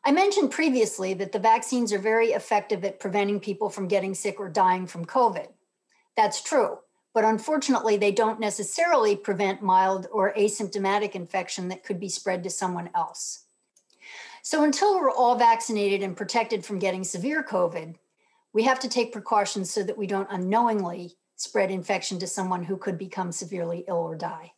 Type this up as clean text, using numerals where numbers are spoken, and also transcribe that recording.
I mentioned previously that the vaccines are very effective at preventing people from getting sick or dying from COVID. That's true, but unfortunately, they don't necessarily prevent mild or asymptomatic infection that could be spread to someone else. So until we're all vaccinated and protected from getting severe COVID, we have to take precautions so that we don't unknowingly spread infection to someone who could become severely ill or die.